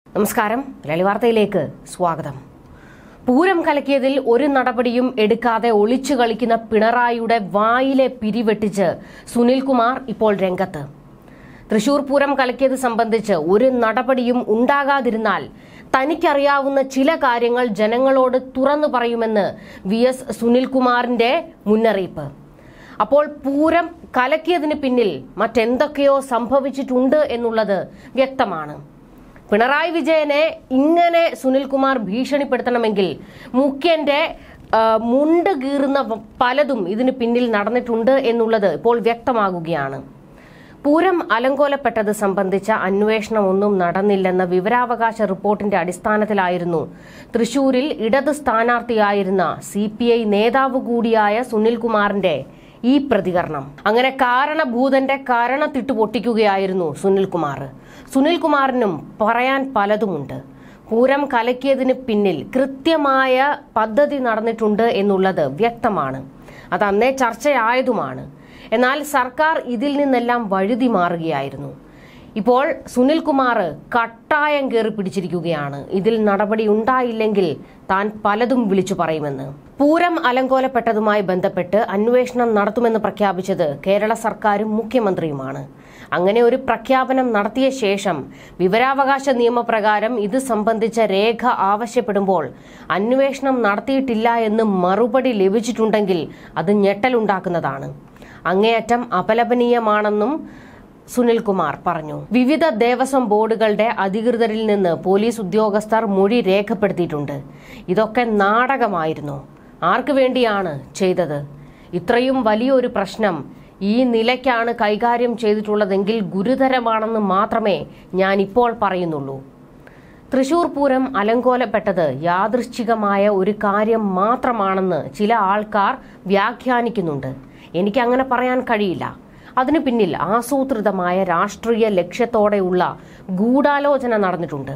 നമസ്കാരം. മലയാളി വാർത്തയിലേക്ക് സ്വാഗതം. പൂരം കലക്കിയതിൽ ഒരു നടപടിയും എടുക്കാതെ ഒളിച്ചു കളിക്കുന്ന പിണറായിയുടെ വായിലെ പിരിവെട്ടിച്ച് സുനിൽകുമാർ ഇപ്പോൾ രംഗത്ത്. തൃശൂർ പൂരം കലക്കിയത് സംബന്ധിച്ച് ഒരു നടപടിയും ഉണ്ടാകാതിരുന്നാൽ തനിക്കറിയാവുന്ന ചില കാര്യങ്ങൾ ജനങ്ങളോട് തുറന്നു പറയുമെന്ന് VS സുനിൽകുമാറിന്റെ മുന്നറിയിപ്പ്. അപ്പോൾ പൂരം കലക്കിയതിന് പിന്നിൽ മറ്റെന്തൊക്കെയോ സംഭവിച്ചിട്ടുണ്ട് എന്നുള്ളത് വ്യക്തമാണ്. പിണറായി വിജയനെ ഇങ്ങനെ സുനിൽകുമാർ ഭീഷണിപ്പെടുത്തണമെങ്കിൽ മുഖ്യന്റെ മുണ്ട് കീറുന്ന പലതും ഇതിന് പിന്നിൽ നടന്നിട്ടുണ്ട് എന്നുള്ളത് ഇപ്പോൾ വ്യക്തമാകുകയാണ്. പൂരം അലങ്കോലപ്പെട്ടത് സംബന്ധിച്ച അന്വേഷണം ഒന്നും നടന്നില്ലെന്ന വിവരാവകാശ റിപ്പോർട്ടിന്റെ അടിസ്ഥാനത്തിലായിരുന്നു തൃശൂരിൽ ഇടത് സ്ഥാനാർത്ഥിയായിരുന്ന CPI നേതാവ് കൂടിയായ സുനിൽകുമാറിന്റെ ഈ പ്രതികരണം. അങ്ങനെ കാരണഭൂതന്റെ കരണത്തിട്ട് പൊട്ടിക്കുകയായിരുന്നു സുനിൽകുമാറിനും പറയാൻ പലതുമുണ്ട്. പൂരം കലക്കിയതിന് പിന്നിൽ കൃത്യമായ പദ്ധതി നടന്നിട്ടുണ്ട് എന്നുള്ളത് വ്യക്തമാണ്. അത് അന്നേ ചർച്ചയായതുമാണ്. എന്നാൽ സർക്കാർ ഇതിൽ നിന്നെല്ലാം വഴുതി മാറുകയായിരുന്നു. ഇപ്പോൾ സുനിൽകുമാർ കട്ടായം കയറി പിടിച്ചിരിക്കുകയാണ്. ഇതിൽ നടപടി ഉണ്ടായില്ലെങ്കിൽ താൻ പലതും വിളിച്ചു പറയുമെന്ന്. പൂരം അലങ്കോലപ്പെട്ടതുമായി ബന്ധപ്പെട്ട് അന്വേഷണം നടത്തുമെന്ന് പ്രഖ്യാപിച്ചത് കേരള സർക്കാരും മുഖ്യമന്ത്രിയുമാണ്. അങ്ങനെ ഒരു പ്രഖ്യാപനം നടത്തിയ ശേഷം വിവരാവകാശ നിയമപ്രകാരം ഇത് സംബന്ധിച്ച രേഖ ആവശ്യപ്പെടുമ്പോൾ അന്വേഷണം നടത്തിയിട്ടില്ല എന്ന് മറുപടി ലഭിച്ചിട്ടുണ്ടെങ്കിൽ അത് ഞെട്ടലുണ്ടാക്കുന്നതാണ്. അങ്ങേയറ്റം അപലപനീയമാണെന്നും സുനിൽകുമാർ പറഞ്ഞു. വിവിധ ദേവസ്വം ബോർഡുകളുടെ അധികൃതരിൽ നിന്ന് പോലീസ് ഉദ്യോഗസ്ഥർ മൊഴി രേഖപ്പെടുത്തിയിട്ടുണ്ട്. ഇതൊക്കെ നാടകമായിരുന്നു. ആർക്കു വേണ്ടിയാണ് ചെയ്തത്? ഇത്രയും വലിയൊരു പ്രശ്നം ഈ നിലയ്ക്കാണ് കൈകാര്യം ചെയ്തിട്ടുള്ളതെങ്കിൽ ഗുരുതരമാണെന്ന് മാത്രമേ ഞാൻ ഇപ്പോൾ പറയുന്നുള്ളൂ. തൃശൂർ പൂരം അലങ്കോലപ്പെട്ടത് യാദൃശ്ചികമായ ഒരു കാര്യം മാത്രമാണെന്ന് ചില ആൾക്കാർ വ്യാഖ്യാനിക്കുന്നുണ്ട്. എനിക്കങ്ങനെ പറയാൻ കഴിയില്ല. അതിനു പിന്നിൽ ആസൂത്രിതമായ രാഷ്ട്രീയ ലക്ഷ്യത്തോടെയുള്ള ഗൂഢാലോചന നടന്നിട്ടുണ്ട്.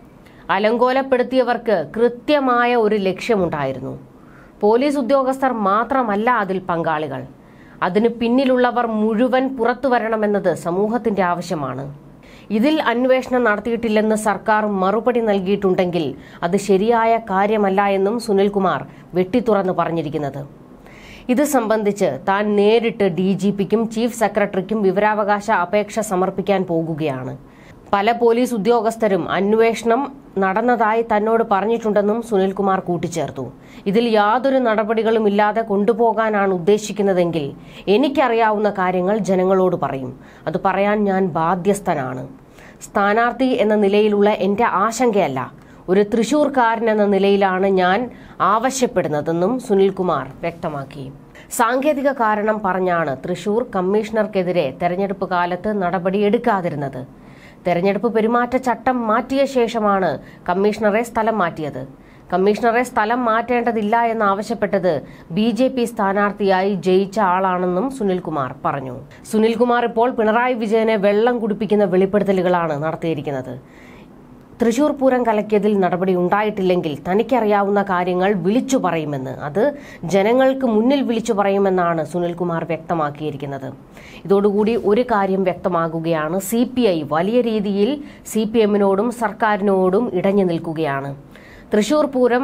അലങ്കോലപ്പെടുത്തിയവർക്ക് കൃത്യമായ ഒരു ലക്ഷ്യമുണ്ടായിരുന്നു. പോലീസ് ഉദ്യോഗസ്ഥർ മാത്രമല്ല അതിൽ പങ്കാളികൾ. അതിന് പിന്നിലുള്ളവർ മുഴുവൻ പുറത്തു വരണമെന്നത് സമൂഹത്തിന്റെ ആവശ്യമാണ്. ഇതിൽ അന്വേഷണം നടത്തിയിട്ടില്ലെന്ന് സർക്കാർ മറുപടി നൽകിയിട്ടുണ്ടെങ്കിൽ അത് ശരിയായ കാര്യമല്ല എന്നും സുനിൽകുമാർ വെട്ടിത്തുറന്ന് പറഞ്ഞിരിക്കുന്നത്. ഇത് സംബന്ധിച്ച് താൻ നേരിട്ട് DGPക്കും ചീഫ് സെക്രട്ടറിക്കും വിവരാവകാശ അപേക്ഷ സമർപ്പിക്കാൻ പോകുകയാണ്. പല പോലീസ് ഉദ്യോഗസ്ഥരും അന്വേഷണം നടന്നതായി തന്നോട് പറഞ്ഞിട്ടുണ്ടെന്നും സുനിൽകുമാർ കൂട്ടിച്ചേർത്തു. ഇതിൽ യാതൊരു നടപടികളും ഇല്ലാതെ കൊണ്ടുപോകാനാണ് ഉദ്ദേശിക്കുന്നതെങ്കിൽ എനിക്കറിയാവുന്ന കാര്യങ്ങൾ ജനങ്ങളോട് പറയും. അത് പറയാൻ ഞാൻ ബാധ്യസ്ഥനാണ്. സ്ഥാനാർത്ഥി എന്ന നിലയിലുള്ള എന്റെ ആശങ്കയല്ല, ഒരു തൃശൂർക്കാരൻ എന്ന നിലയിലാണ് ഞാൻ ആവശ്യപ്പെടുന്നതെന്നും സുനിൽകുമാർ വ്യക്തമാക്കി. സാങ്കേതിക കാരണം പറഞ്ഞാണ് തൃശൂർ കമ്മീഷണർക്കെതിരെ തെരഞ്ഞെടുപ്പ് കാലത്ത് നടപടിയെടുക്കാതിരുന്നത്. തെരഞ്ഞെടുപ്പ് പെരുമാറ്റച്ചട്ടം മാറ്റിയ ശേഷമാണ് കമ്മീഷണറെ സ്ഥലം മാറ്റിയത്. കമ്മീഷണറെ സ്ഥലം മാറ്റേണ്ടതില്ല എന്നാവശ്യപ്പെട്ടത് BJP സ്ഥാനാർത്ഥിയായി ജയിച്ച ആളാണെന്നും സുനിൽകുമാർ പറഞ്ഞു. സുനിൽകുമാർ ഇപ്പോൾ പിണറായി വിജയനെ വെള്ളം കുടിപ്പിക്കുന്ന വെളിപ്പെടുത്തലുകളാണ് നടത്തിയിരിക്കുന്നത്. തൃശൂർ പൂരം കലക്കിയതിൽ നടപടി ഉണ്ടായിട്ടില്ലെങ്കിൽ തനിക്കറിയാവുന്ന കാര്യങ്ങൾ വിളിച്ചു പറയുമെന്ന്, അത് ജനങ്ങൾക്ക് മുന്നിൽ വിളിച്ചു പറയുമെന്നാണ് സുനിൽകുമാർ വ്യക്തമാക്കിയിരിക്കുന്നത്. ഇതോടുകൂടി ഒരു കാര്യം വ്യക്തമാകുകയാണ്. CPI വലിയ രീതിയിൽ CPMനോടും സർക്കാരിനോടും ഇടഞ്ഞു നിൽക്കുകയാണ്. തൃശൂർ പൂരം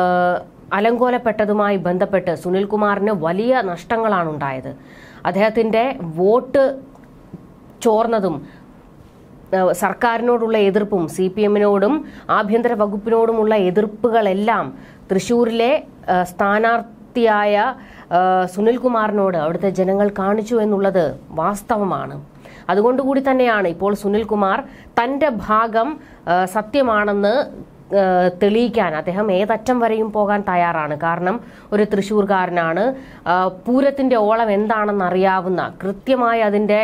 അലങ്കോലപ്പെട്ടതുമായി ബന്ധപ്പെട്ട് സുനിൽകുമാറിന് വലിയ നഷ്ടങ്ങളാണ് ഉണ്ടായത്. അദ്ദേഹത്തിന്റെ വോട്ട് ചോർന്നതും സർക്കാരിനോടുള്ള എതിർപ്പും CPMനോടും ആഭ്യന്തര വകുപ്പിനോടുമുള്ള എതിർപ്പുകളെല്ലാം തൃശൂരിലെ സ്ഥാനാർത്ഥിയായ സുനിൽകുമാറിനോട് അവിടുത്തെ ജനങ്ങൾ കാണിച്ചു എന്നുള്ളത് വാസ്തവമാണ്. അതുകൊണ്ടുകൂടി തന്നെയാണ് ഇപ്പോൾ സുനിൽകുമാർ തന്റെ ഭാഗം സത്യമാണെന്ന് തെളിയിക്കാൻ അദ്ദേഹം ഏതറ്റം വരെയും പോകാൻ തയ്യാറാണ്. കാരണം ഒരു തൃശ്ശൂർകാരനാണ്. പൂരത്തിന്റെ ഓളം എന്താണെന്ന് അറിയാവുന്ന, കൃത്യമായി അതിന്റെ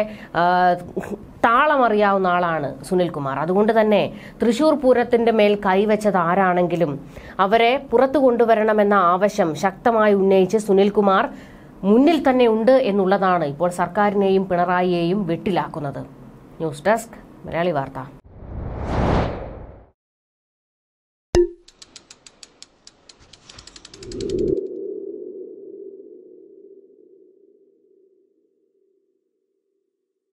താളം അറിയാവുന്ന ആളാണ് സുനിൽകുമാർ. അതുകൊണ്ട് തന്നെ തൃശൂർ പൂരത്തിന്റെ മേൽ കൈവച്ചത് ആരാണെങ്കിലും അവരെ പുറത്തു കൊണ്ടുവരണമെന്ന ആവശ്യം ശക്തമായി ഉന്നയിച്ച് സുനിൽകുമാർ മുന്നിൽ തന്നെ ഉണ്ട് എന്നുള്ളതാണ് ഇപ്പോൾ സർക്കാരിനെയും പിണറായിയെയും വെട്ടിലാക്കുന്നത്. ന്യൂസ് ഡെസ്ക് മലയാളി വാർത്ത.